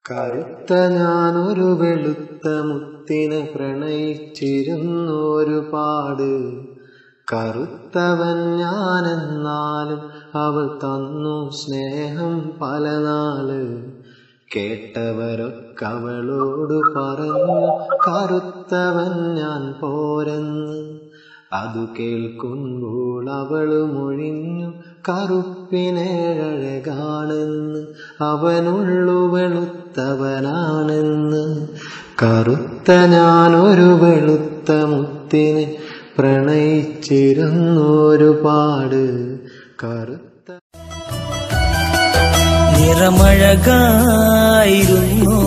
കറുത്ത ഞാനൊരു വെളുത്ത മുത്തിനെ പ്രണയിച്ചിരുന്നു ഒരുപാട്. കറുത്തവൻ ഞാനെന്നാലും അവൾ തന്നു സ്നേഹം പല നാള്. കേട്ടവരൊക്കെ അവളോട് പറഞ്ഞു കറുത്തവൻ ഞാൻ പോരെന്ന്. അതു കേൾക്കുമ്പോൾ അവള് മൊഴിഞ്ഞു കറുപ്പിനേഴഴകാണെന്ന്. അവനുള്ളു വെളുത്തവനാണെന്ന്. കറുത്ത ഞാനൊരു വെളുത്ത മുത്തിനെ പ്രണയിച്ചിരുന്നു ഒരുപാട്. നിറമഴകായിരുന്നു